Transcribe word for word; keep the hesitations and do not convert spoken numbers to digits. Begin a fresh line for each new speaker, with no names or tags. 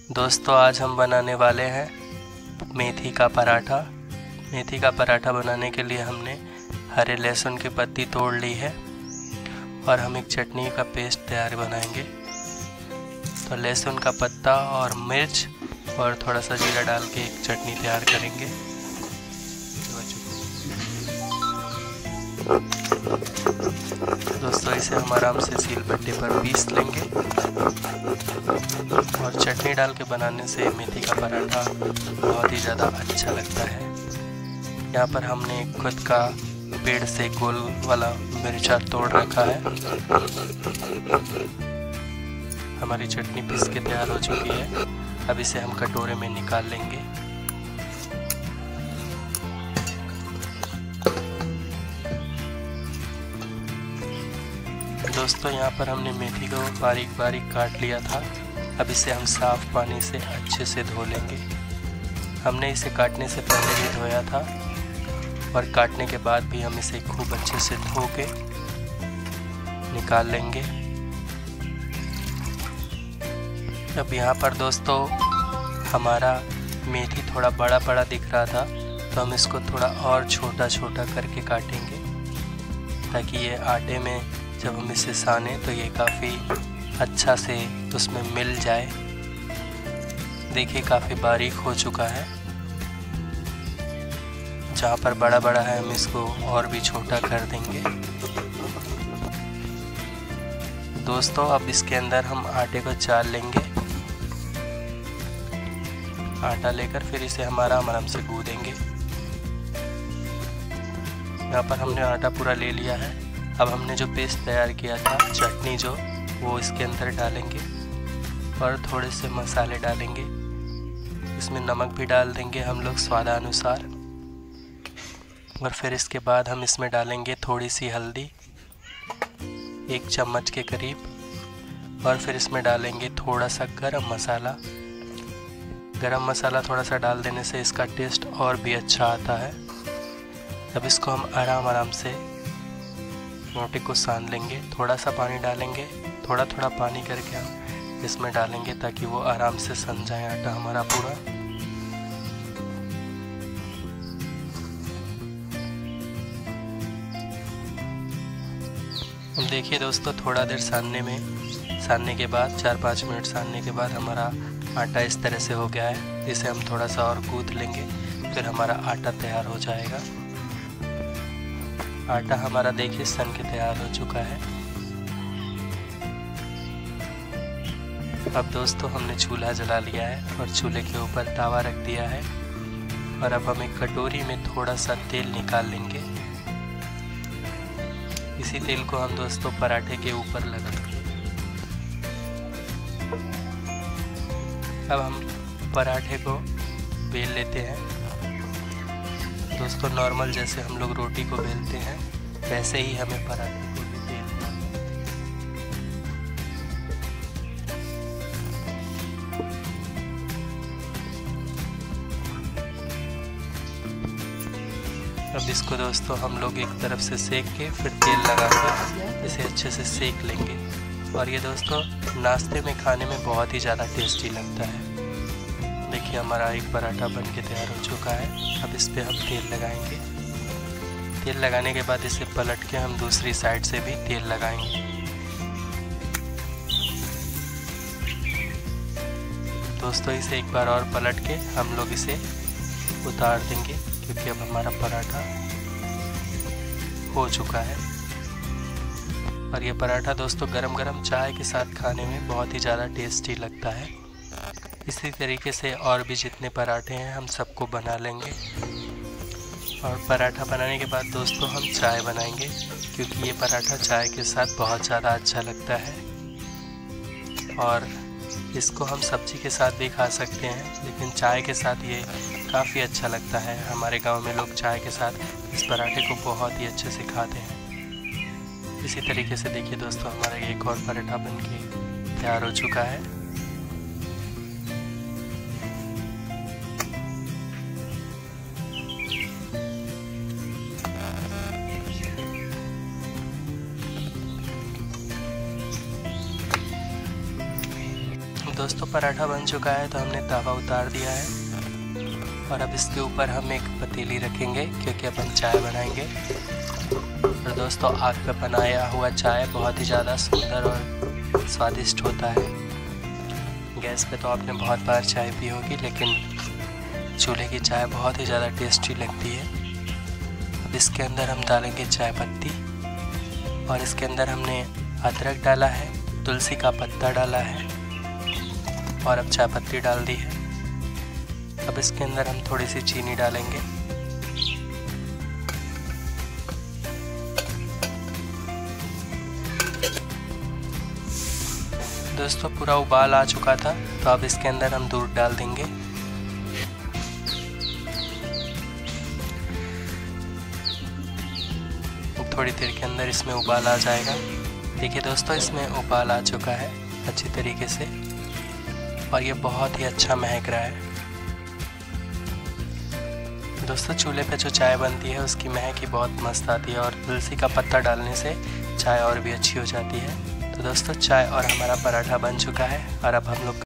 दोस्तों आज हम बनाने वाले हैं मेथी का पराठा। मेथी का पराठा बनाने के लिए हमने हरे लहसुन की पत्ती तोड़ ली है और हम एक चटनी का पेस्ट तैयार बनाएंगे। तो लहसुन का पत्ता और मिर्च और थोड़ा सा जीरा डाल के एक चटनी तैयार करेंगे। दोस्तों इसे हम आराम से सीलबट्टे पर पीस लेंगे और चटनी डाल के बनाने से मेथी का पराठा बहुत ही ज़्यादा अच्छा लगता है। यहाँ पर हमने खुद का पेड़ से गोल वाला मिर्चा तोड़ रखा है। हमारी चटनी पीस के तैयार हो चुकी है। अब इसे हम कटोरे में निकाल लेंगे। दोस्तों यहाँ पर हमने मेथी को बारीक बारीक काट लिया था। अब इसे हम साफ पानी से अच्छे से धो लेंगे। हमने इसे काटने से पहले भी धोया था और काटने के बाद भी हम इसे खूब अच्छे से धो के निकाल लेंगे। अब यहाँ पर दोस्तों हमारा मेथी थोड़ा बड़ा बड़ा दिख रहा था, तो हम इसको थोड़ा और छोटा छोटा करके काटेंगे ताकि ये आटे में जब हम इसे साने तो ये काफ़ी अच्छा से उसमें मिल जाए। देखिए काफ़ी बारीक हो चुका है। जहाँ पर बड़ा बड़ा है हम इसको और भी छोटा कर देंगे। दोस्तों अब इसके अंदर हम आटे को चाल लेंगे। आटा लेकर फिर इसे हम आराम आराम से गूँदेंगे। यहाँ पर हमने आटा पूरा ले लिया है। अब हमने जो पेस्ट तैयार किया था चटनी जो, वो इसके अंदर डालेंगे और थोड़े से मसाले डालेंगे। इसमें नमक भी डाल देंगे हम लोग स्वादानुसार। और फिर इसके बाद हम इसमें डालेंगे थोड़ी सी हल्दी, एक चम्मच के करीब। और फिर इसमें डालेंगे थोड़ा सा गरम मसाला। गरम मसाला थोड़ा सा डाल देने से इसका टेस्ट और भी अच्छा आता है। अब इसको हम आराम आराम से आटे को सान लेंगे। थोड़ा सा पानी डालेंगे, थोड़ा थोड़ा पानी करके हम इसमें डालेंगे ताकि वो आराम से सन जाए आटा हमारा पूरा। हम देखिए दोस्तों थोड़ा देर सानने में सानने के बाद चार पाँच मिनट सानने के बाद हमारा आटा इस तरह से हो गया है। इसे हम थोड़ा सा और गूँथ लेंगे, फिर हमारा आटा तैयार हो जाएगा। आटा हमारा देखिए सन के तैयार हो चुका है। अब दोस्तों हमने चूल्हा जला लिया है और चूल्हे के ऊपर तवा रख दिया है। और अब हम एक कटोरी में थोड़ा सा तेल निकाल लेंगे। इसी तेल को हम दोस्तों पराठे के ऊपर लगाएंगे। अब हम पराठे को बेल लेते हैं। दोस्तों नॉर्मल जैसे हम लोग रोटी को बेलते हैं वैसे ही हमें पराठे को भी बेलना है। अब इसको दोस्तों हम लोग एक तरफ से सेक के फिर तेल लगाकर इसे अच्छे से सेक लेंगे। और ये दोस्तों नाश्ते में खाने में बहुत ही ज़्यादा टेस्टी लगता है। देखिए हमारा एक पराठा बन के तैयार हो चुका है। अब इस पे हम तेल लगाएंगे। तेल लगाने के बाद इसे पलट के हम दूसरी साइड से भी तेल लगाएंगे। दोस्तों इसे एक बार और पलट के हम लोग इसे उतार देंगे क्योंकि अब हमारा पराठा हो चुका है। और ये पराठा दोस्तों गरम गरम चाय के साथ खाने में बहुत ही ज़्यादा टेस्टी लगता है। इसी तरीके से और भी जितने पराठे हैं हम सबको बना लेंगे। और पराठा बनाने के बाद दोस्तों हम चाय बनाएंगे क्योंकि ये पराठा चाय के साथ बहुत ज़्यादा अच्छा लगता है। और इसको हम सब्जी के साथ भी खा सकते हैं, लेकिन चाय के साथ ये काफ़ी अच्छा लगता है। हमारे गांव में लोग चाय के साथ इस पराठे को बहुत ही अच्छे से खाते हैं। इसी तरीके से देखिए दोस्तों हमारा एक और पराठा बन के तैयार हो चुका है। दोस्तों पराठा बन चुका है, तो हमने तवा उतार दिया है और अब इसके ऊपर हम एक पतीली रखेंगे क्योंकि अब हम चाय बनाएंगे। और दोस्तों आग पे बनाया हुआ चाय बहुत ही ज़्यादा सुंदर और स्वादिष्ट होता है। गैस पे तो आपने बहुत बार चाय पी होगी, लेकिन चूल्हे की चाय बहुत ही ज़्यादा टेस्टी लगती है। अब इसके अंदर हम डालेंगे चाय पत्ती और इसके अंदर हमने अदरक डाला है, तुलसी का पत्ता डाला है और अब चाय पत्ती डाल दी है। अब इसके अंदर हम थोड़ी सी चीनी डालेंगे। दोस्तों पूरा उबाल आ चुका था, तो अब इसके अंदर हम दूध डाल देंगे। थोड़ी देर के अंदर इसमें उबाल आ जाएगा। देखिए दोस्तों इसमें उबाल आ चुका है अच्छी तरीके से और ये बहुत ही अच्छा महक रहा है। दोस्तों चूल्हे पे जो चाय बनती है उसकी महक ही बहुत मस्त आती है और तुलसी का पत्ता डालने से चाय और भी अच्छी हो जाती है। तो दोस्तों चाय और हमारा पराठा बन चुका है और अब हम लोग